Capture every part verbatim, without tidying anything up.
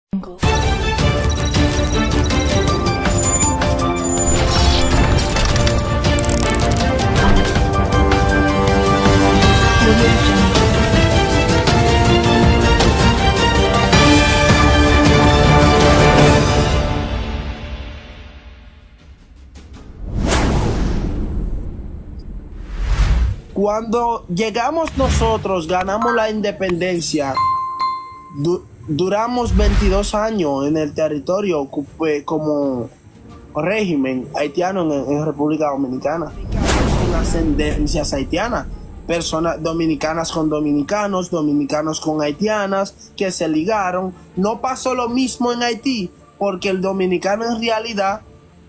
Cuando llegamos nosotros, ganamos la independencia, du duramos veintidós años en el territorio eh, como régimen haitiano en, en República Dominicana. Con ascendencias haitianas, personas dominicanas con dominicanos, dominicanos con haitianas que se ligaron. No pasó lo mismo en Haití, porque el dominicano en realidad,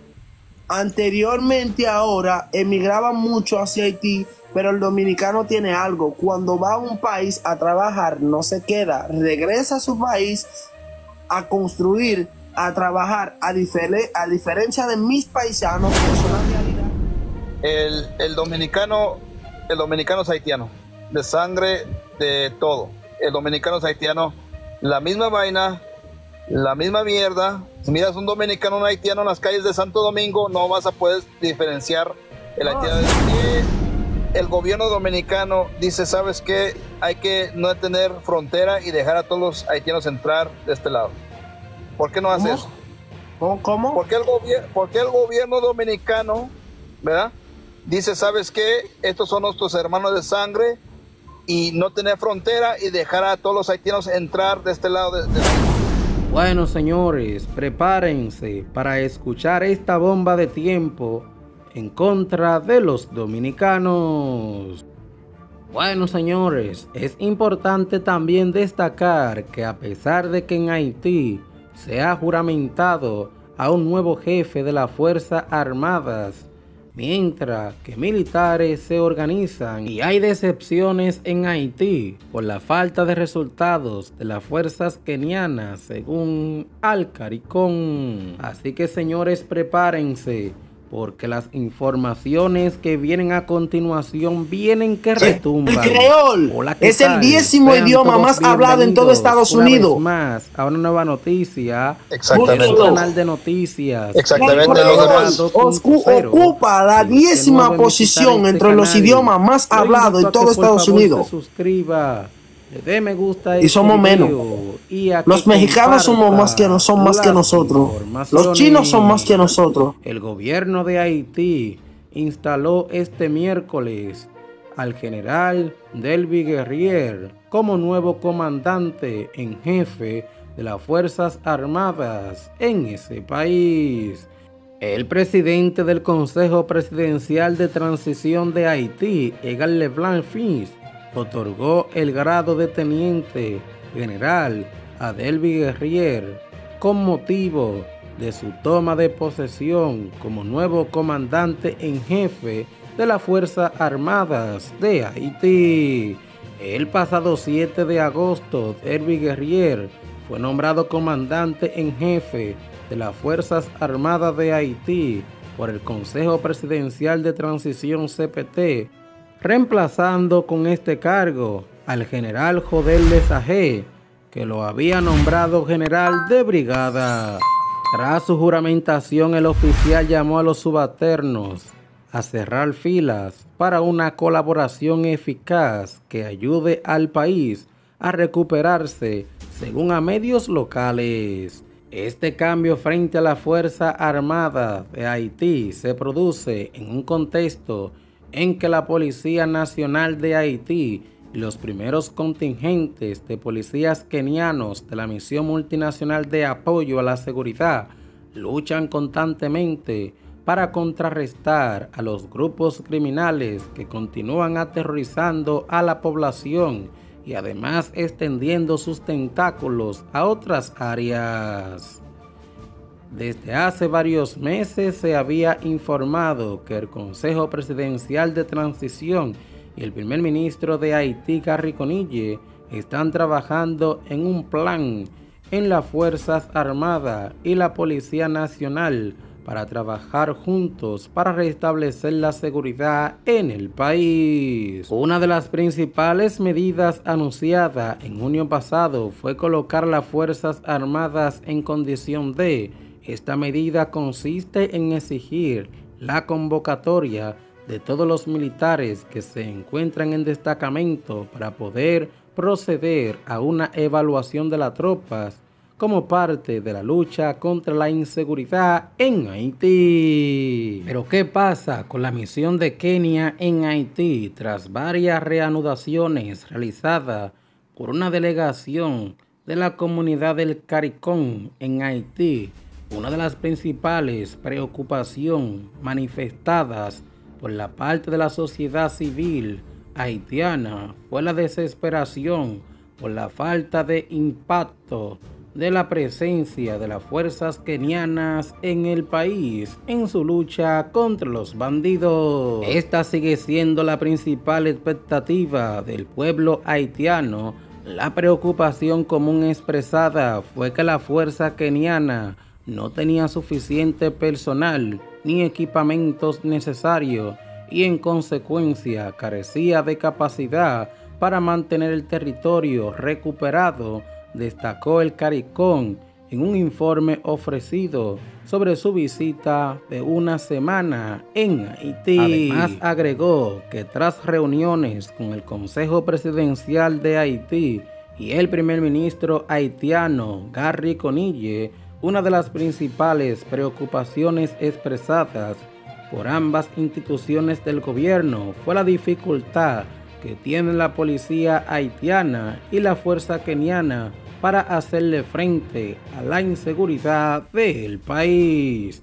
anteriormente ahora, emigraba mucho hacia Haití. Pero el dominicano tiene algo: cuando va a un país a trabajar, no se queda, regresa a su país a construir, a trabajar, a, difer a diferencia de mis paisanos, que es una realidad. El, el dominicano, el dominicano es haitiano, de sangre, de todo. El dominicano es haitiano, la misma vaina, la misma mierda. Si miras un dominicano o un haitiano en las calles de Santo Domingo, no vas a poder diferenciar el haitiano de... El gobierno dominicano dice, ¿sabes qué? Hay que no tener frontera y dejar a todos los haitianos entrar de este lado. ¿Por qué no hace eso? ¿Cómo? ¿Cómo? ¿Por qué el, ¿Por qué el gobierno dominicano, verdad, dice, ¿sabes qué? Estos son nuestros hermanos de sangre y no tener frontera y dejar a todos los haitianos entrar de este lado? De, de... Bueno, señores, prepárense para escuchar esta bomba de tiempo en contra de los dominicanos. Bueno, señores, es importante también destacar que a pesar de que en Haití se ha juramentado a un nuevo jefe de las Fuerzas Armadas, mientras que militares se organizan y hay decepciones en Haití por la falta de resultados de las fuerzas kenianas, según Al-CARICOM. Así que, señores, prepárense, porque las informaciones que vienen a continuación vienen que retumban. El creol es el décimo idioma más hablado en todo Estados Unidos. Una vez más, a una nueva noticia. Exactamente. Un canal de noticias. Exactamente. El creol ocupa la décima posición entre los idiomas más hablados en todo Estados Unidos. Se suscriba, le dé me gusta y somos menos. Y los mexicanos somos más que, no, son más que nosotros. Los chinos son más que nosotros. El gobierno de Haití instaló este miércoles al general Delby Guerrier como nuevo comandante en jefe de las Fuerzas Armadas en ese país. El presidente del Consejo Presidencial de Transición de Haití, Edgar Leblanc Fils, otorgó el grado de teniente general a Delby Guerrier con motivo de su toma de posesión como nuevo comandante en jefe de las Fuerzas Armadas de Haití. El pasado siete de agosto, Delby Guerrier fue nombrado comandante en jefe de las Fuerzas Armadas de Haití por el Consejo Presidencial de Transición C P T, reemplazando con este cargo al general Jodel Lesage, que lo había nombrado general de brigada. Tras su juramentación, el oficial llamó a los subalternos a cerrar filas para una colaboración eficaz que ayude al país a recuperarse, según a medios locales. Este cambio frente a la Fuerza Armada de Haití se produce en un contexto en que la Policía Nacional de Haití y los primeros contingentes de policías kenianos de la Misión Multinacional de Apoyo a la Seguridad luchan constantemente para contrarrestar a los grupos criminales que continúan aterrorizando a la población y además extendiendo sus tentáculos a otras áreas. Desde hace varios meses se había informado que el Consejo Presidencial de Transición y el primer ministro de Haití, Gary Conille, están trabajando en un plan en las Fuerzas Armadas y la Policía Nacional para trabajar juntos para restablecer la seguridad en el país. Una de las principales medidas anunciadas en junio pasado fue colocar las Fuerzas Armadas en condición de. Esta medida consiste en exigir la convocatoria de todos los militares que se encuentran en destacamento para poder proceder a una evaluación de las tropas como parte de la lucha contra la inseguridad en Haití. Pero ¿qué pasa con la misión de Kenia en Haití tras varias reanudaciones realizadas por una delegación de la comunidad del CARICOM en Haití? Una de las principales preocupaciones manifestadas por la parte de la sociedad civil haitiana fue la desesperación por la falta de impacto de la presencia de las fuerzas kenianas en el país en su lucha contra los bandidos. Esta sigue siendo la principal expectativa del pueblo haitiano. La preocupación común expresada fue que la fuerza keniana no tenía suficiente personal ni equipamientos necesarios y en consecuencia carecía de capacidad para mantener el territorio recuperado, destacó el CARICOM en un informe ofrecido sobre su visita de una semana en Haití. Además agregó que tras reuniones con el Consejo Presidencial de Haití y el primer ministro haitiano Gary Conille, una de las principales preocupaciones expresadas por ambas instituciones del gobierno fue la dificultad que tiene la policía haitiana y la fuerza keniana para hacerle frente a la inseguridad del país.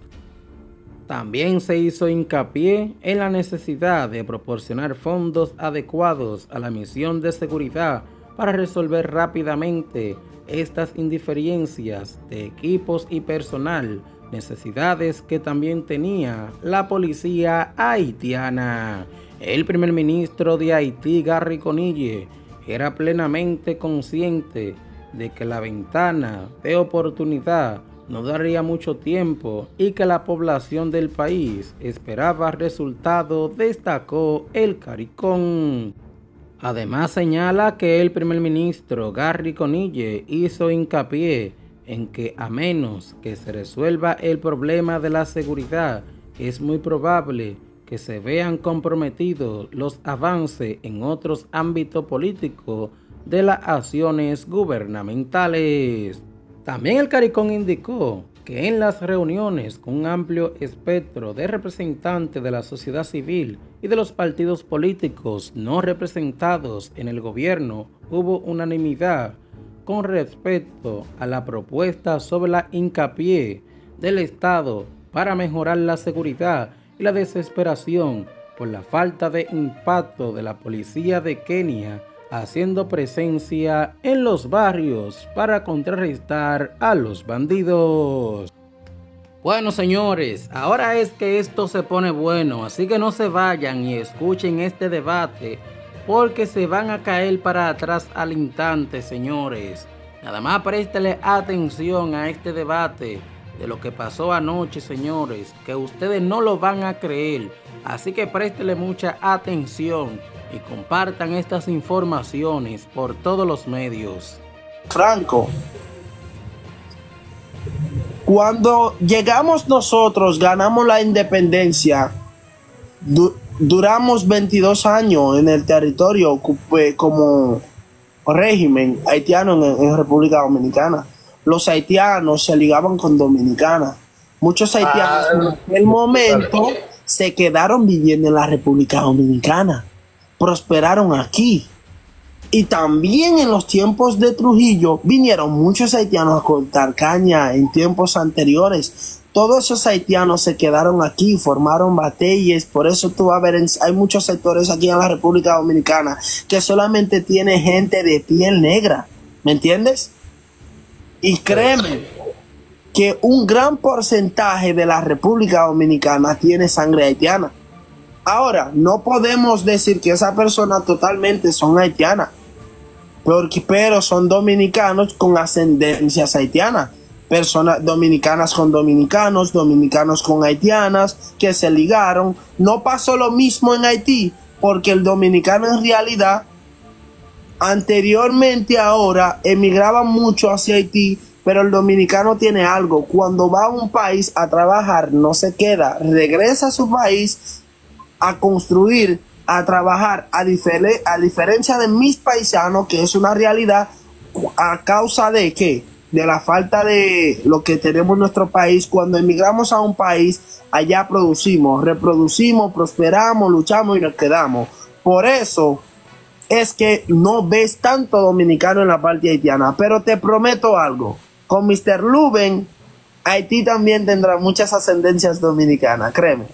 También se hizo hincapié en la necesidad de proporcionar fondos adecuados a la misión de seguridad para resolver rápidamente estas indiferencias de equipos y personal, necesidades que también tenía la policía haitiana. El primer ministro de Haití, Gary Conille, era plenamente consciente de que la ventana de oportunidad no daría mucho tiempo y que la población del país esperaba resultados, destacó el CARICOM. Además señala que el primer ministro Gary Conille hizo hincapié en que a menos que se resuelva el problema de la seguridad, es muy probable que se vean comprometidos los avances en otros ámbitos políticos de las acciones gubernamentales. También el CARICOM indicó que en las reuniones con un amplio espectro de representantes de la sociedad civil y de los partidos políticos no representados en el gobierno hubo unanimidad con respecto a la propuesta sobre la hincapié del Estado para mejorar la seguridad y la desesperación por la falta de impacto de la policía de Kenia haciendo presencia en los barrios para contrarrestar a los bandidos. Bueno, señores, ahora es que esto se pone bueno, así que no se vayan y escuchen este debate porque se van a caer para atrás al instante, señores. Nada más préstele atención a este debate de lo que pasó anoche, señores, que ustedes no lo van a creer. Así que préstele mucha atención y compartan estas informaciones por todos los medios. Franco, cuando llegamos nosotros, ganamos la independencia, du duramos veintidós años en el territorio como régimen haitiano en, en República Dominicana. Los haitianos se ligaban con Dominicana. Muchos haitianos ah, en aquel momento se quedaron viviendo en la República Dominicana. Prosperaron aquí. Y también en los tiempos de Trujillo vinieron muchos haitianos a cortar caña en tiempos anteriores. Todos esos haitianos se quedaron aquí, formaron batallas. Por eso tú vas a ver, hay muchos sectores aquí en la República Dominicana que solamente tiene gente de piel negra. ¿Me entiendes? Y créeme que un gran porcentaje de la República Dominicana tiene sangre haitiana. Ahora, no podemos decir que esas personas totalmente son haitianas, porque, pero son dominicanos con ascendencias haitianas. personas dominicanas con dominicanos, dominicanos con haitianas que se ligaron. No pasó lo mismo en Haití, porque el dominicano en realidad anteriormente ahora emigraba mucho hacia Haití, pero el dominicano tiene algo: cuando va a un país a trabajar no se queda, regresa a su país a construir, a trabajar, a, difere a diferencia de mis paisanos, que es una realidad a causa de ¿qué? De la falta de lo que tenemos en nuestro país. Cuando emigramos a un país, allá producimos, reproducimos, prosperamos, luchamos y nos quedamos. Por eso es que no ves tanto dominicano en la parte haitiana. Pero te prometo algo: con mister Luben, Haití también tendrá muchas ascendencias dominicanas, créeme.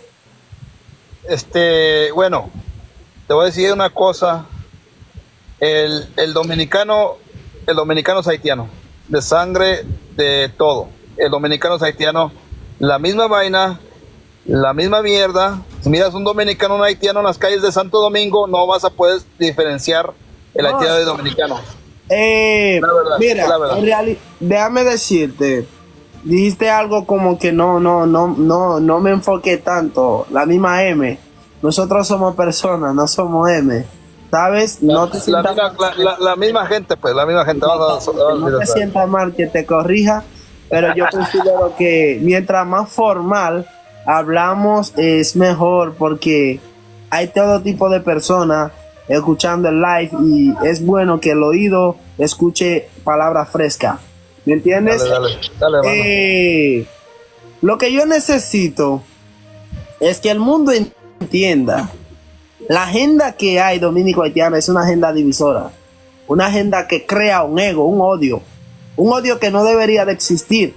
Este, bueno, te voy a decir una cosa. El, el dominicano, el dominicano es haitiano, de sangre, de todo. El dominicano es haitiano, la misma vaina, la misma mierda. Si miras un dominicano, un haitiano en las calles de Santo Domingo, no vas a poder diferenciar el No, haitiano del dominicano. Eh, La verdad, mira, la verdad. en reali- déjame decirte, dijiste algo como que no, no, no, no, no me enfoqué tanto. La misma M. Nosotros somos personas, no somos M. ¿Sabes? No te La, sientas misma, la, la- la misma gente, pues, la misma gente. Vamos a- vamos a- no te sientas mal que te corrija, pero yo considero que mientras más formal hablamos es mejor, porque hay todo tipo de personas escuchando el live y es bueno que el oído escuche palabras frescas. ¿Me entiendes? Dale, dale, dale, hermano. Eh, lo que yo necesito es que el mundo entienda: la agenda que hay dominico-haitiana es una agenda divisora, una agenda que crea un ego, un odio, un odio que no debería de existir.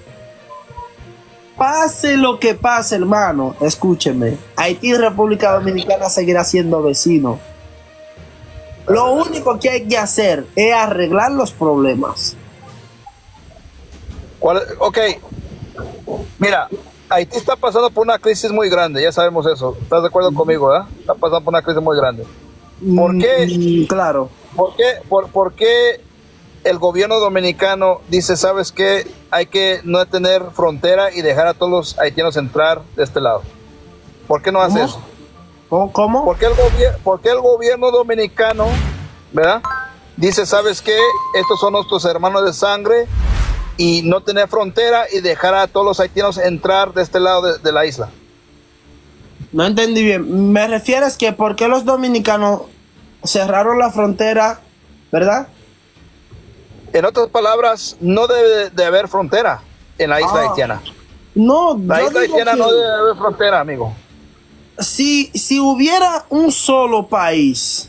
Pase lo que pase, hermano, escúcheme, Haití y República Dominicana seguirá siendo vecinos. Lo único que hay que hacer es arreglar los problemas. ¿Cuál- ok, mira, Haití está pasando por una crisis muy grande, ya sabemos eso. ¿Estás de acuerdo conmigo, verdad? Está pasando por una crisis muy grande. ¿Por qué? Mm, claro. ¿Por qué, por, por qué el gobierno dominicano dice, sabes qué, hay que no tener frontera y dejar a todos los haitianos entrar de este lado? ¿Por qué no hace ¿Cómo? eso? ¿Cómo? ¿Cómo? ¿Por qué, el gobier- por qué el gobierno dominicano, verdad, dice, sabes qué, estos son nuestros hermanos de sangre, y no tener frontera y dejar a todos los haitianos entrar de este lado de, de la isla? No entendí bien. Me refieres que por qué los dominicanos cerraron la frontera, ¿verdad? En otras palabras, no debe de haber frontera en la isla Ah, haitiana. No, La yo isla digo haitiana que no debe haber frontera, amigo. si, si hubiera un solo país,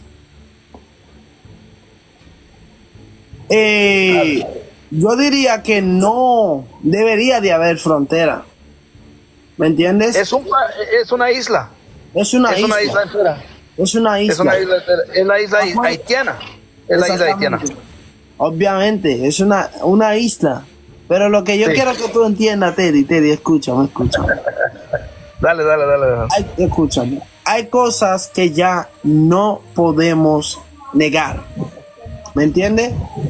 eh, yo diría que no debería de haber frontera. ¿Me entiendes? Es, un, pa- es una isla. Es una Es isla. una isla entera. Es una isla. Es una isla entera. Es la isla Ajá. haitiana. Es la isla haitiana. Exactamente. Obviamente, es una, una isla. Pero lo que yo Sí. quiero que tú entiendas, Teddy, Teddy, escúchame, escúchame. Dale, dale, dale. dale. Hay, escúchame. Hay cosas que ya no podemos negar. ¿Me entiendes?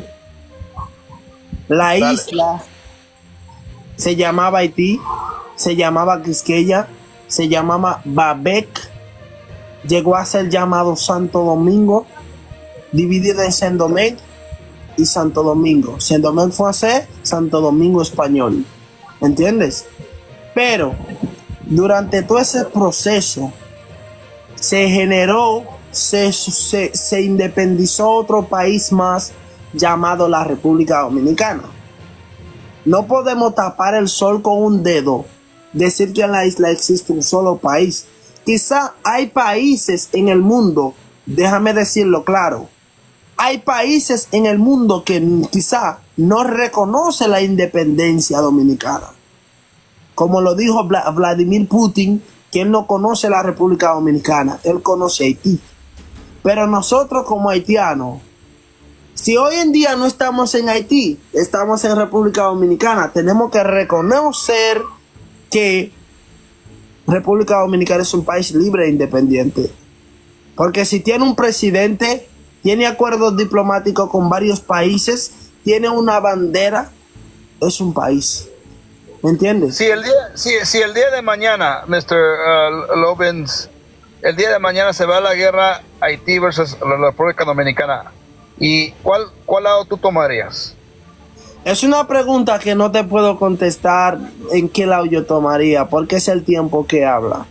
La Dale. isla se llamaba Haití, se llamaba Quisqueya, se llamaba Babec, llegó a ser llamado Santo Domingo, dividido en Saint Domingue y Santo Domingo. Saint Domingue francés, Santo Domingo español. ¿Entiendes? Pero durante todo ese proceso se generó, se, se, se independizó otro país más llamado la República Dominicana. No podemos tapar el sol con un dedo, decir que en la isla existe un solo país. Quizá hay países en el mundo, déjame decirlo claro, hay países en el mundo que quizá no reconoce la independencia dominicana. Como lo dijo Vla- Vladimir Putin, que él no conoce la República Dominicana, él conoce Haití. Pero nosotros como haitianos, si hoy en día no estamos en Haití, estamos en República Dominicana, tenemos que reconocer que República Dominicana es un país libre e independiente. Porque si tiene un presidente, tiene acuerdos diplomáticos con varios países, tiene una bandera, es un país. ¿Me entiendes? Si el día, si, si el día de mañana, mister Uh, Lovins, el día de mañana se va a la guerra Haití versus la República Dominicana, ¿y cuál, cuál lado tú tomarías? Es una pregunta que no te puedo contestar en qué lado yo tomaría, porque es el tiempo que habla.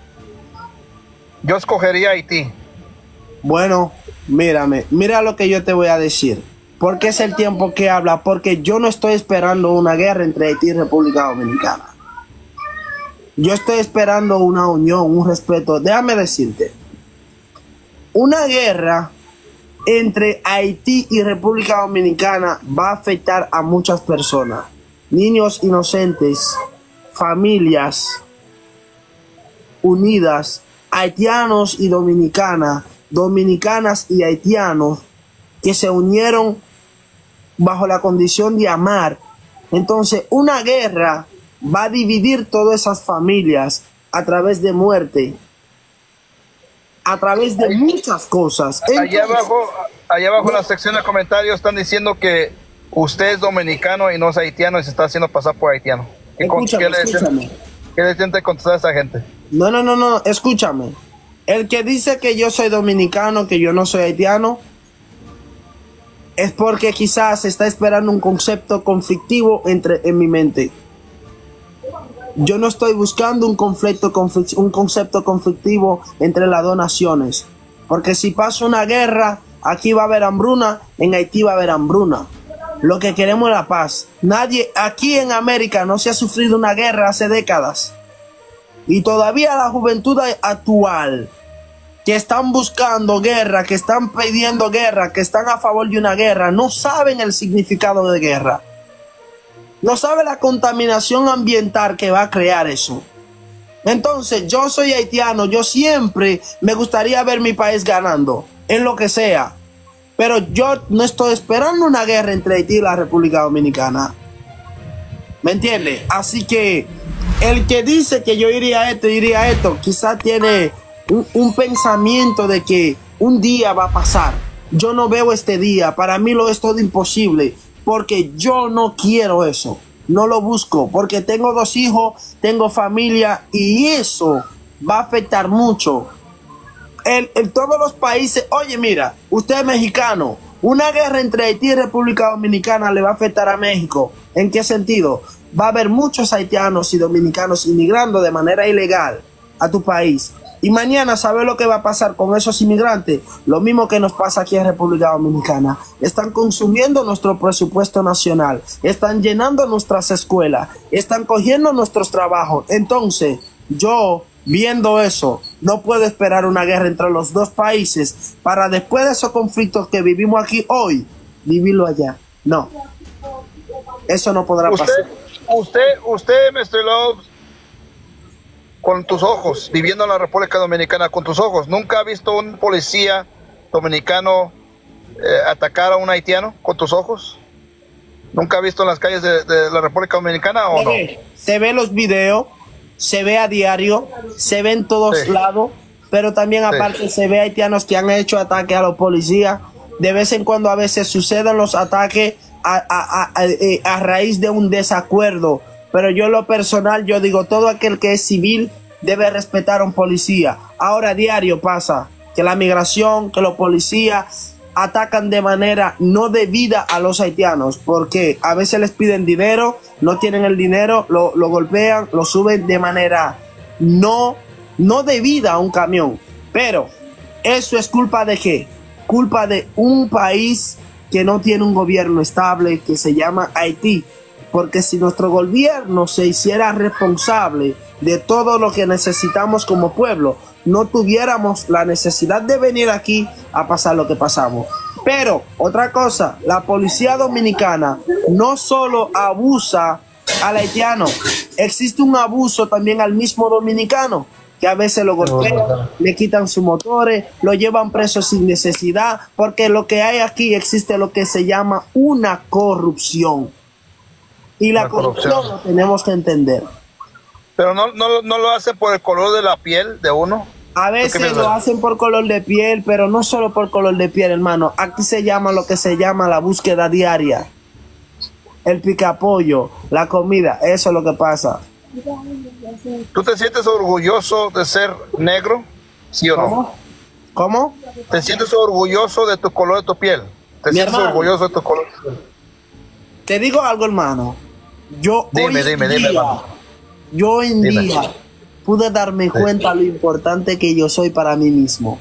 Yo escogería Haití. Bueno, mírame, mira lo que yo te voy a decir. ¿Por qué es el tiempo que habla? Porque yo no estoy esperando una guerra entre Haití y República Dominicana. Yo estoy esperando una unión, un respeto. Déjame decirte, una guerra entre Haití y República Dominicana va a afectar a muchas personas. Niños inocentes, familias unidas, haitianos y dominicanas, dominicanas y haitianos que se unieron bajo la condición de amar. Entonces, una guerra va a dividir todas esas familias a través de muerte, a través de muchas cosas. Entonces, allá abajo, allá abajo en la sección de comentarios están diciendo que usted es dominicano y no es haitiano y se está haciendo pasar por haitiano. ¿Qué, escúchame, ¿qué le escúchame. ¿Qué le intenta contestar a esa gente? No, no, no, no, escúchame. El que dice que yo soy dominicano, que yo no soy haitiano, es porque quizás está esperando un concepto conflictivo entre, en mi mente. Yo no estoy buscando un conflicto, conflict, un concepto conflictivo entre las dos naciones. Porque si pasa una guerra, aquí va a haber hambruna, en Haití va a haber hambruna. Lo que queremos es la paz. Nadie, aquí en América no se ha sufrido una guerra hace décadas. Y todavía la juventud actual, que están buscando guerra, que están pidiendo guerra, que están a favor de una guerra, no saben el significado de guerra. No saben la contaminación ambiental que va a crear eso. Entonces, yo soy haitiano, yo siempre me gustaría ver mi país ganando, en lo que sea. Pero yo no estoy esperando una guerra entre Haití y la República Dominicana. ¿Me entiendes? Así que el que dice que yo iría a esto, iría a esto, quizás tiene un, un pensamiento de que un día va a pasar. Yo no veo este día, para mí lo es todo imposible, porque yo no quiero eso, no lo busco, porque tengo dos hijos, tengo familia y eso va a afectar mucho. En, en todos los países, oye mira, usted es mexicano, una guerra entre Haití y República Dominicana le va a afectar a México. ¿En qué sentido? Va a haber muchos haitianos y dominicanos inmigrando de manera ilegal a tu país. Y mañana, ¿sabes lo que va a pasar con esos inmigrantes? Lo mismo que nos pasa aquí en República Dominicana. Están consumiendo nuestro presupuesto nacional, están llenando nuestras escuelas, están cogiendo nuestros trabajos. Entonces, yo, viendo eso, no puedo esperar una guerra entre los dos países para después de esos conflictos que vivimos aquí hoy, vivirlo allá. No. Eso no podrá usted, pasar. Usted, usted, mister Love, con tus ojos, viviendo en la República Dominicana, con tus ojos, ¿nunca ha visto un policía dominicano eh, atacar a un haitiano con tus ojos? ¿Nunca ha visto en las calles de, de la República Dominicana o no? Se ve los videos, se ve a diario, se ve en todos sí. lados, pero también aparte sí. se ve haitianos que han hecho ataques a los policías. De vez en cuando a veces suceden los ataques a, a, a, a, a raíz de un desacuerdo. Pero yo en lo personal, yo digo, todo aquel que es civil debe respetar a un policía. Ahora a diario pasa que la migración, que los policías atacan de manera no debida a los haitianos, porque a veces les piden dinero, no tienen el dinero, lo, lo golpean, lo suben de manera no, no debida a un camión. Pero eso es culpa de ¿qué? Culpa de un país que no tiene un gobierno estable, que se llama Haití. Porque si nuestro gobierno se hiciera responsable de todo lo que necesitamos como pueblo, no tuviéramos la necesidad de venir aquí a pasar lo que pasamos. Pero, otra cosa, la policía dominicana no solo abusa al haitiano, existe un abuso también al mismo dominicano, que a veces lo golpean, le quitan sus motores, lo llevan preso sin necesidad, porque lo que hay aquí existe lo que se llama una corrupción. Y la, la corrupción. corrupción lo tenemos que entender. Pero no, no, no lo hace por el color de la piel de uno. A veces lo hacen por color de piel, pero no solo por color de piel, hermano. Aquí se llama lo que se llama la búsqueda diaria. el picapollo, la comida, eso es lo que pasa. ¿Tú te sientes orgulloso de ser negro? ¿Sí o no? ¿Cómo? ¿Cómo? ¿Te sientes orgulloso de tu color de tu piel? ¿Te Mi sientes hermano. orgulloso de tu color de tu piel? Te digo algo, hermano. Yo Dime, hoy dime, en dime, día, hermano. yo hoy en Dime. día pude darme cuenta lo importante que yo soy para mí mismo.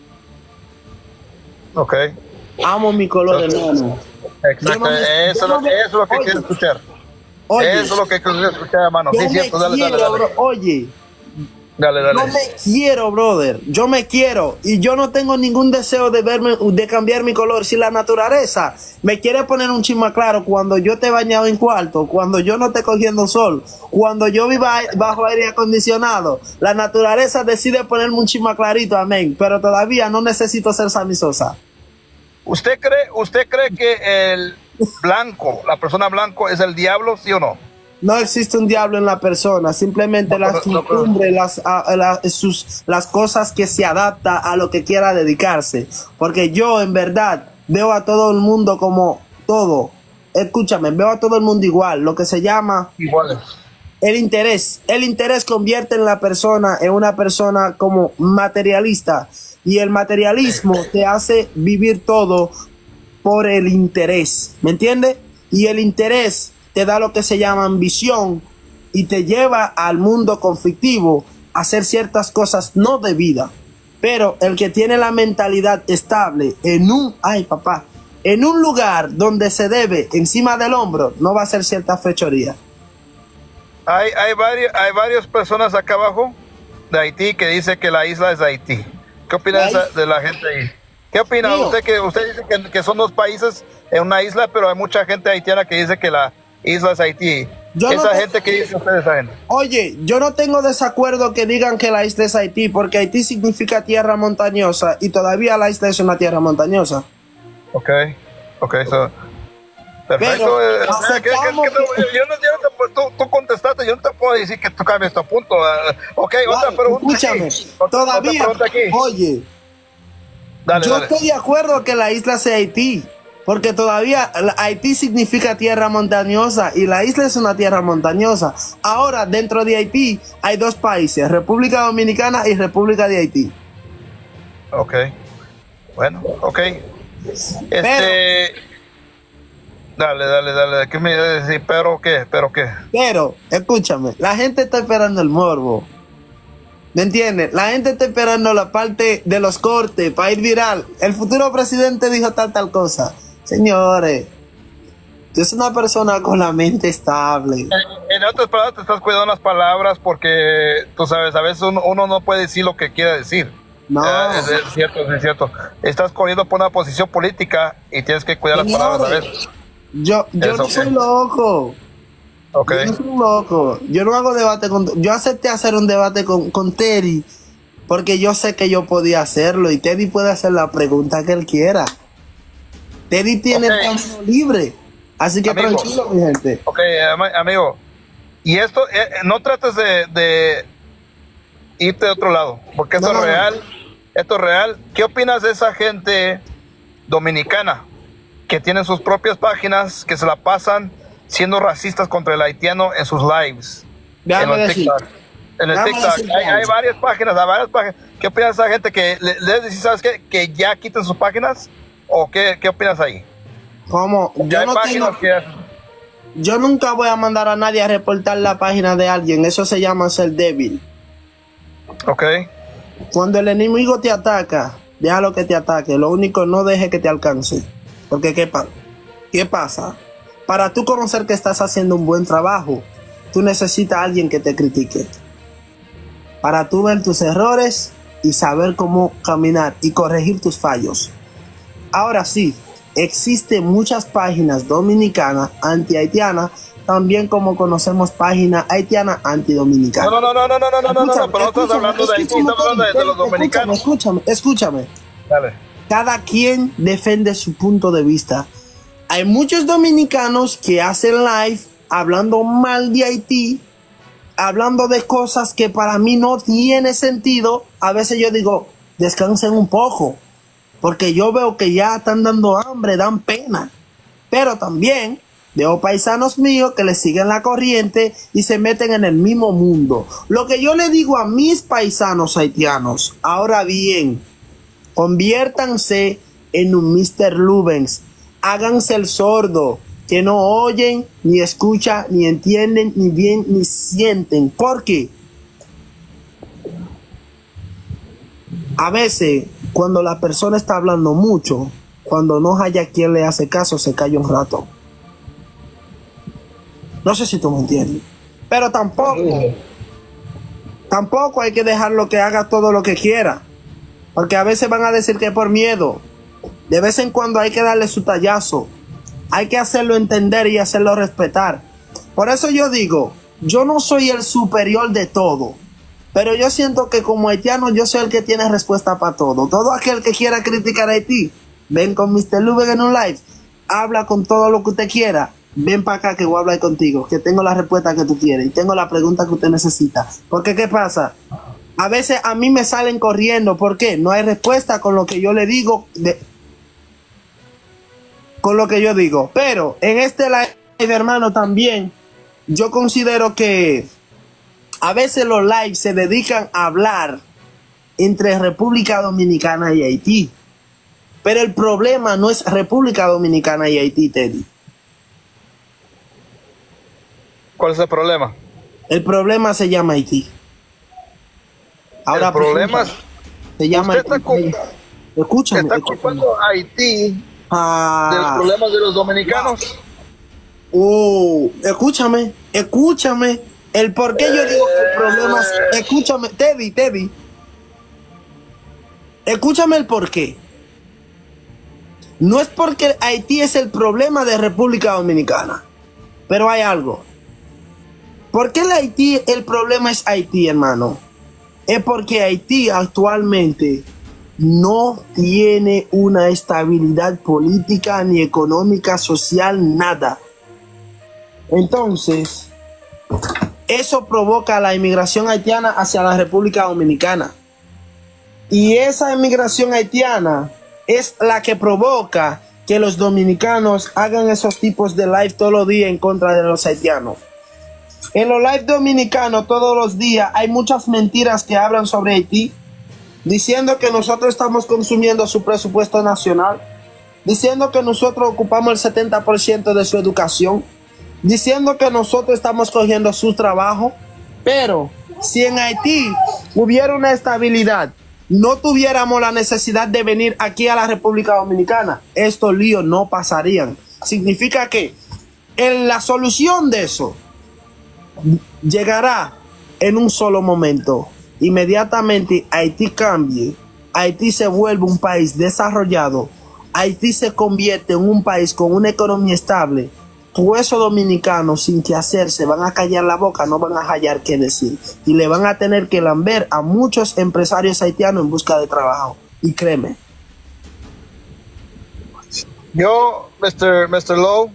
Ok. Amo mi color, Ok. hermano. Exacto. Yo no me- eso, es yo lo, no me- eso es lo que oye, quiero escuchar. Oye, Eso es lo que quiero escuchar, hermano. yo Sí, me cierto. Dale, quiero, dale, dale. bro. Oye, Dale, dale. yo me quiero, brother. Yo me quiero. Y yo no tengo ningún deseo de verme, de cambiar mi color. Si la naturaleza me quiere poner un chisma claro cuando yo te he bañado en cuarto, cuando yo no esté cogiendo sol, cuando yo viva bajo aire acondicionado, la naturaleza decide ponerme un chisma clarito, amén. Pero todavía no necesito ser Sammy Sosa. ¿Usted cree, usted cree que el blanco, la persona blanco, es el diablo, sí o no? No existe un diablo en la persona, simplemente No, las no, no, costumbres, las, a- a- la- sus, las cosas que se adapta a lo que quiera dedicarse. Porque yo, en verdad, veo a todo el mundo como todo. Escúchame, veo a todo el mundo igual, lo que se llama Iguales. el interés. El interés convierte en la persona en una persona como materialista. Y el materialismo te hace vivir todo por el interés. ¿Me entiendes? Y el interés te da lo que se llama ambición y te lleva al mundo conflictivo a hacer ciertas cosas no debidas. Pero el que tiene la mentalidad estable en un, ay papá, en un lugar donde se debe encima del hombro, no va a hacer cierta fechoría. Hay, hay, varios, hay varias personas acá abajo de Haití que dice que la isla es de Haití. ¿Qué opina de, esa- de la gente ahí? ¿Qué opina Mío. usted? Que usted dice que, que son dos países en una isla, pero hay mucha gente haitiana que dice que la isla es Haití. Yo no esa te- gente, ¿qué dice usted de esa gente? Oye, yo no tengo desacuerdo que digan que la isla es Haití, porque Haití significa tierra montañosa y todavía la isla es una tierra montañosa. Ok, ok, so, perfecto. Pero eh, eh, ¿qué- qué- aceptamos qué te- que- yo no, yo no te pu- tú, tú contestaste, yo no te puedo decir que tú cambies tu punto. eh. Ok, otra Vale, pregunta. escúchame, aquí. Otra, otra todavía, pregunta aquí. oye, Dale, yo dale. estoy de acuerdo que la isla sea Haití, porque todavía la- Haití significa tierra montañosa y la isla es una tierra montañosa. Ahora, dentro de Haití hay dos países, República Dominicana y República de Haití. Ok. Bueno, ok. Este. Dale, dale, dale. ¿Qué me ibas a decir? ¿Pero qué? ¿Pero qué? Pero, escúchame, la gente está esperando el morbo. ¿Me entiendes? La gente está esperando la parte de los cortes para ir viral. El futuro presidente dijo tal, tal cosa. Señores, yo soy una persona con la mente estable. En, en otras palabras, te estás cuidando las palabras porque, tú sabes, a veces uno, uno no puede decir lo que quiere decir. No. Eh, es, es cierto, es cierto. Estás corriendo por una posición política y tienes que cuidar las palabras a Señores, veces. yo, yo Eso, no ok. soy loco. Ok. Yo no soy un loco. Yo no hago debate con... Yo acepté hacer un debate con, con Teddy porque yo sé que yo podía hacerlo y Teddy puede hacer la pregunta que él quiera. Teddy tiene Ok. el camino libre. Así que Amigo. tranquilo, mi gente. Ok, am- amigo. Y esto, eh, eh, no trates de, de irte de otro lado, porque esto No, es no, no. real. Esto es real. ¿Qué opinas de esa gente dominicana que tienen sus propias páginas, que se la pasan siendo racistas contra el haitiano en sus lives? Déjame en los decir. TikTok. En el Déjame TikTok. decirte Hay, hay algo. varias páginas, hay varias páginas. ¿Qué opinas de esa gente que le- les decís, sabes qué? Que ya quiten sus páginas? ¿O qué, qué opinas ahí? Como Ya yo hay no páginas tengo, que... yo nunca voy a mandar a nadie a reportar la página de alguien. Eso se llama ser débil. Ok. Cuando el enemigo te ataca, déjalo que te ataque. Lo único, no deje que te alcance. Porque ¿qué, pa- ¿qué pasa? Para tú conocer que estás haciendo un buen trabajo, tú necesitas a alguien que te critique. Para tú ver tus errores y saber cómo caminar y corregir tus fallos. Ahora sí, existen muchas páginas dominicanas anti-haitianas, también como conocemos páginas haitianas anti-dominicanas. No, no, no, no, no, no, no, no, no, no, Escúchame, pero no estás escúchame, hablando de Haití, escúchame, estás hablando de, de los escúchame, dominicanos. Escúchame, escúchame. Dale. Cada quien defiende su punto de vista. Hay muchos dominicanos que hacen live hablando mal de Haití, hablando de cosas que para mí no tiene sentido. A veces yo digo, descansen un poco, porque yo veo que ya están dando hambre, dan pena. Pero también Veo paisanos míos que le siguen la corriente y se meten en el mismo mundo. Lo que yo le digo a mis paisanos haitianos, ahora bien, conviértanse en un mister Lubens, háganse el sordo, que no oyen, ni escuchan, ni entienden, ni bien, ni sienten. ¿Por qué? A veces, cuando la persona está hablando mucho, cuando no haya quien le hace caso, se calla un rato. No sé si tú me entiendes. Pero tampoco, tampoco hay que dejarlo que haga todo lo que quiera. Porque a veces van a decir que es por miedo. De vez en cuando hay que darle su tallazo. Hay que hacerlo entender y hacerlo respetar. Por eso yo digo, yo no soy el superior de todo. Pero yo siento que como haitiano yo soy el que tiene respuesta para todo. Todo aquel que quiera criticar a Haití, ven con mister Luben en un live. Habla con todo lo que usted quiera. Ven para acá que voy a hablar contigo. Que tengo la respuesta que tú quieres. Y tengo la pregunta que usted necesita. Porque ¿qué pasa? A veces a mí me salen corriendo. ¿Por qué? No hay respuesta con lo que yo le digo. De, con lo que yo digo. Pero en este live, hermano, también yo considero que a veces los lives se dedican a hablar entre República Dominicana y Haití. Pero el problema no es República Dominicana y Haití, Teddy. ¿Cuál es el problema? El problema se llama Haití. Ahora, el problema es, se llama usted Haití. Está, escúchame, está escúchame. culpando a Haití ah, de los problemas de los dominicanos. Oh, escúchame, escúchame. El por qué yo digo que el problema es... Escúchame, Teddy, Teddy. Escúchame el por qué. No es porque Haití es el problema de República Dominicana. Pero hay algo. ¿Por qué el Haití, el problema es Haití, hermano? Es porque Haití actualmente no tiene una estabilidad política, ni económica, social, nada. Entonces, eso provoca la inmigración haitiana hacia la República Dominicana. Y esa inmigración haitiana es la que provoca que los dominicanos hagan esos tipos de live todos los días en contra de los haitianos. En los live dominicanos todos los días hay muchas mentiras que hablan sobre Haití, diciendo que nosotros estamos consumiendo su presupuesto nacional, diciendo que nosotros ocupamos el setenta por ciento de su educación, diciendo que nosotros estamos cogiendo su trabajo. Pero si en Haití hubiera una estabilidad, no tuviéramos la necesidad de venir aquí a la República Dominicana, estos líos no pasarían. Significa que en la solución de eso llegará en un solo momento. Inmediatamente Haití cambie, Haití se vuelve un país desarrollado, Haití se convierte en un país con una economía estable. Todos esos dominicanos sin que hacer se van a callar la boca, no van a hallar qué decir. Y le van a tener que lamber a muchos empresarios haitianos en busca de trabajo. Y créeme. Yo, mister mister Lowe,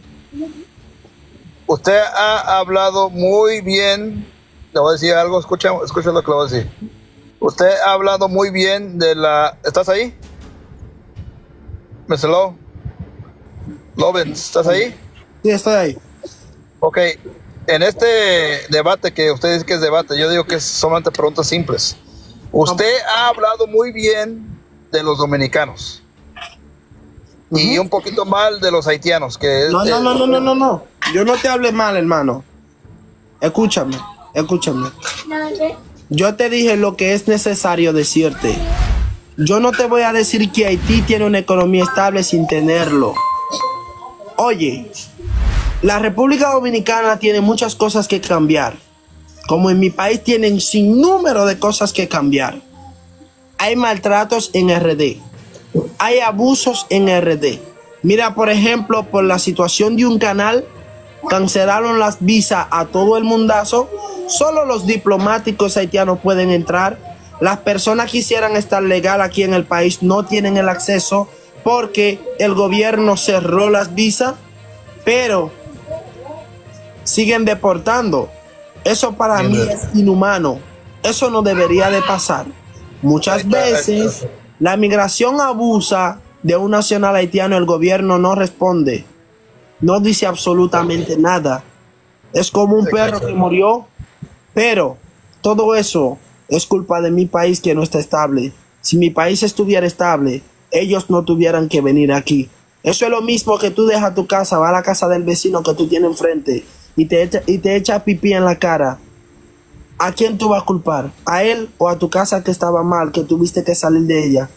usted ha hablado muy bien. Le voy a decir algo, escucha, escucha lo que le voy a decir. Usted ha hablado muy bien de la... ¿Estás ahí? mister Lowe. Lovens, ¿estás ahí? Sí, estoy ahí. Ok, en este debate que usted dice que es debate, yo digo que es solamente preguntas simples. Usted ha hablado muy bien de los dominicanos. Uh-huh. Y un poquito mal de los haitianos. Que es, no, no, no, no, no, no, no. Yo no te hable mal, hermano. Escúchame, escúchame. Yo te dije lo que es necesario decirte. Yo no te voy a decir que Haití tiene una economía estable sin tenerlo. Oye, la República Dominicana tiene muchas cosas que cambiar. Como en mi país tienen sin número de cosas que cambiar. Hay maltratos en R D. Hay abusos en R D. Mira, por ejemplo, por la situación de un canal, cancelaron las visas a todo el mundazo. Solo los diplomáticos haitianos pueden entrar. Las personas que quisieran estar legal aquí en el país no tienen el acceso porque el gobierno cerró las visas, pero siguen deportando. Eso para mí es inhumano. Eso no debería de pasar. Muchas veces la migración abusa de un nacional haitiano, el gobierno no responde. no dice absolutamente nada. Es como un perro que murió, pero todo eso es culpa de mi país que no está estable. Si mi país estuviera estable, ellos no tuvieran que venir aquí. Eso es lo mismo que tú dejas tu casa, vas a la casa del vecino que tú tienes enfrente y te echa, y te echa pipí en la cara. ¿A quién tú vas a culpar? ¿A él o a tu casa que estaba mal, que tuviste que salir de ella?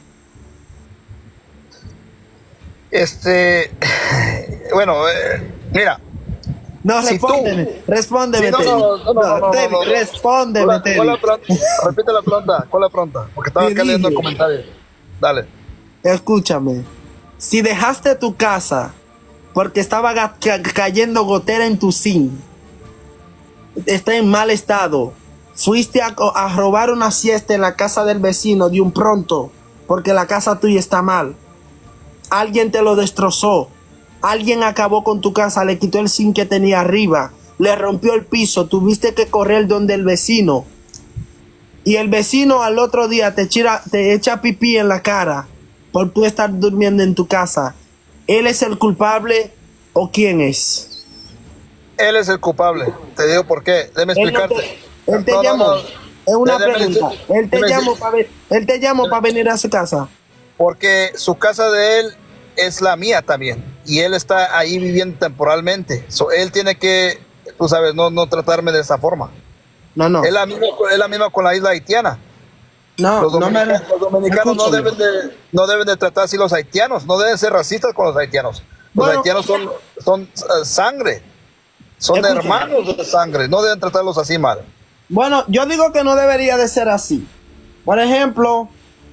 Este, bueno, eh, mira. No, si respóndeme, tú, respóndeme, sí, no, Teddy. no, no, no, no, no, Teddy, no, no. respóndeme, ¿Cuál, Teddy. cuál la pregunta? Repite la pregunta, ¿cuál es la pregunta? Porque estaba Te acá leyendo dije. comentarios. Dale. Escúchame, si dejaste tu casa porque estaba ga- ca- cayendo gotera en tu zinc, está en mal estado, fuiste a, co- a robar una siesta en la casa del vecino de un pronto porque la casa tuya está mal, alguien te lo destrozó, alguien acabó con tu casa, le quitó el zinc que tenía arriba, le rompió el piso, tuviste que correr donde el vecino y el vecino al otro día te, chira, te echa pipí en la cara por tú estar durmiendo en tu casa. ¿Él es el culpable o quién es? Él es el culpable. Te digo por qué. Déjame Él, no explicarte. te, él te No, no, llamó. no. Es una Déjame pregunta. decir- Él te déjame llamó decir- para él te llamó para venir a su casa. Porque su casa de él es la mía también. Y él está ahí viviendo temporalmente. So, él tiene que, tú sabes, no, no tratarme de esa forma. No, no. Es la misma, es la misma con la isla haitiana. No, Los no me dominicanos, los dominicanos no, escúchame. deben de, no deben de tratar así los haitianos. No deben ser racistas con los haitianos. Los Bueno, haitianos son, son uh, sangre. Son Escúchame. hermanos de sangre. No deben tratarlos así mal. Bueno, yo digo que no debería de ser así. Por ejemplo,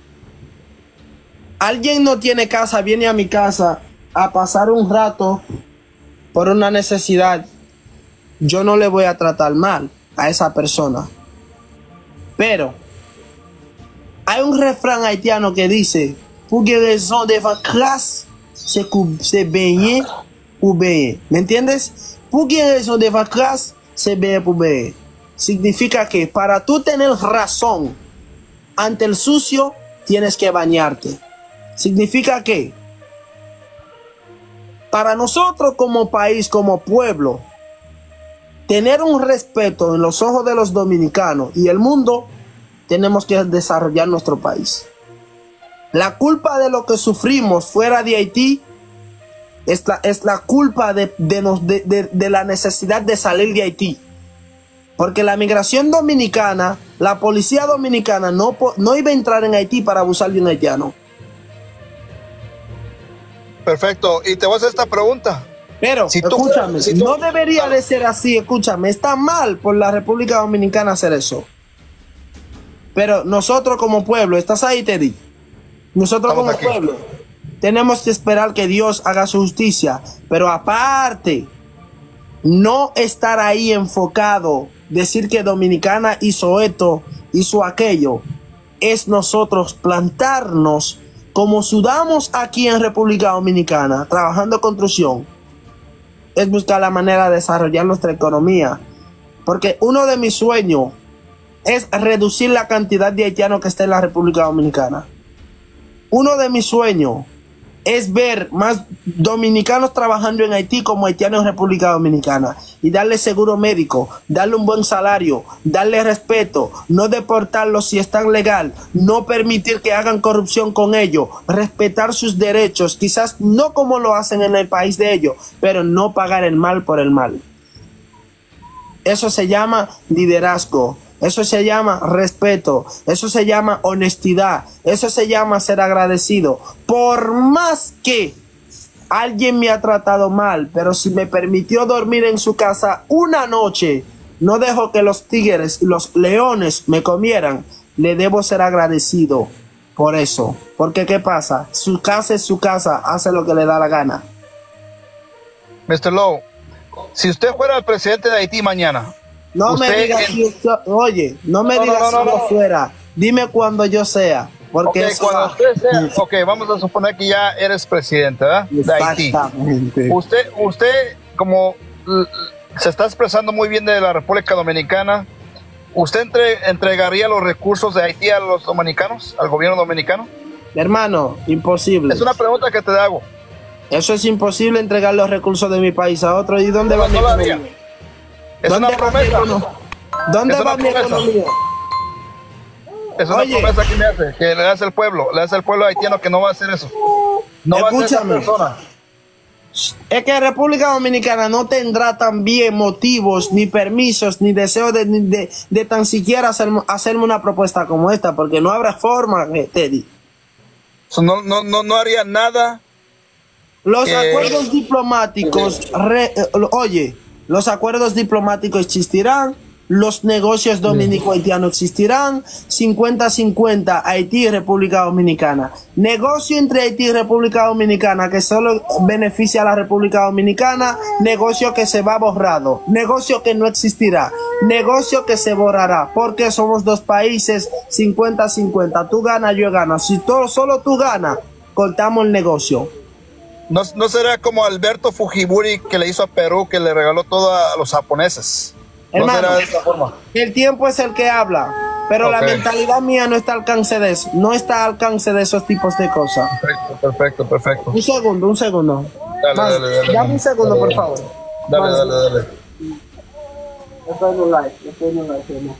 alguien no tiene casa, viene a mi casa a pasar un rato por una necesidad. Yo no le voy a tratar mal a esa persona. Pero hay un refrán haitiano que dice: pour que raison de vacances, se cou- se baigner pour baigner. ¿Me entiendes? Pour que raison de vacances, se baigner pour baigner. Significa que para tú tener razón ante el sucio, tienes que bañarte. Significa que para nosotros como país, como pueblo, tener un respeto en los ojos de los dominicanos y el mundo, tenemos que desarrollar nuestro país. La culpa de lo que sufrimos fuera de Haití es la, es la culpa de, de, nos, de, de, de la necesidad de salir de Haití. Porque la migración dominicana, la policía dominicana no, po- no iba a entrar en Haití para abusar de un haitiano. Perfecto. Y te voy a hacer esta pregunta. Pero, Si tú- escúchame, si tú- no debería de ser así, escúchame, está mal por la República Dominicana hacer eso. Pero nosotros como pueblo, ¿estás ahí, Teddy? Nosotros Estamos como aquí. pueblo tenemos que esperar que Dios haga su justicia. Pero aparte, no estar ahí enfocado, decir que Dominicana hizo esto, hizo aquello, es nosotros plantarnos como sudamos aquí en República Dominicana, trabajando construcción, es buscar la manera de desarrollar nuestra economía. Porque uno de mis sueños es reducir la cantidad de haitianos que está en la República Dominicana. Uno de mis sueños es ver más dominicanos trabajando en Haití como haitianos en República Dominicana y darle seguro médico, darle un buen salario, darle respeto, no deportarlos si están legal, no permitir que hagan corrupción con ellos, respetar sus derechos, quizás no como lo hacen en el país de ellos, pero no pagar el mal por el mal. Eso se llama liderazgo. Eso se llama respeto, eso se llama honestidad, eso se llama ser agradecido. Por más que alguien me ha tratado mal, pero si me permitió dormir en su casa una noche, no dejo que los tigres y los leones me comieran, le debo ser agradecido por eso. Porque ¿qué pasa? Su casa es su casa, hace lo que le da la gana. mister Lowe, si usted fuera el presidente de Haití mañana, No usted me digas en- si yo- oye, no me No, no, digas no, no, si yo no. fuera. Dime cuando yo sea. Porque ok, eso cuando va- usted sea, ok, vamos a suponer que ya eres presidente, ¿verdad? De Haití. Exactamente. Usted, usted, como l- se está expresando muy bien de la República Dominicana, ¿usted entre- entregaría los recursos de Haití a los dominicanos, al gobierno dominicano? Hermano, imposible. Es una pregunta que te hago. Eso es imposible entregar los recursos de mi país a otro. ¿Y dónde va mi No lo economía? haría. Es ¿Dónde una va mi promesa. economía? ¿Dónde Es va una mi promesa. economía? Es una Oye. promesa que me hace, que le hace el pueblo, le hace el pueblo haitiano que no va a hacer eso. No va a ser esa Escúchame. persona. Es que República Dominicana no tendrá también motivos, ni permisos, ni deseos de, ni de, de tan siquiera hacer, hacerme una propuesta como esta, porque no habrá forma, eh, Teddy. So, No, no, no, no haría nada. Los Que- acuerdos diplomáticos, re- eh, oye, los acuerdos diplomáticos existirán, los negocios dominico-haitianos existirán, cincuenta cincuenta Haití y República Dominicana. Negocio entre Haití y República Dominicana que solo beneficia a la República Dominicana, negocio que se va borrado, negocio que no existirá, negocio que se borrará, porque somos dos países cincuenta cincuenta. Tú ganas, yo gano. Si todo, solo tú ganas, cortamos el negocio. No, no será como Alberto Fujimori que le hizo a Perú, que le regaló todo a los japoneses. No Hermano, será de esa forma. el tiempo es el que habla, pero la Ok. mentalidad mía no está al alcance de eso, no está al alcance de esos tipos de cosas. Perfecto, perfecto, perfecto. Un segundo, un segundo. Dale, Más, dale, dale. dame un segundo, Dale, por dale. favor. Dale, Más, dale, dale. Estoy en un live, estoy en un live, hermano.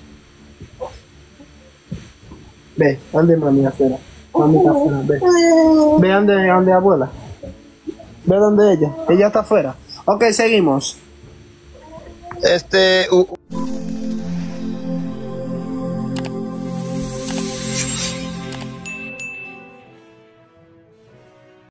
Ve, ande mami afuera. Mami está afuera, ve. Ve ande, ande abuela. Ve donde ella. Ella está afuera. Ok, seguimos. Este, u-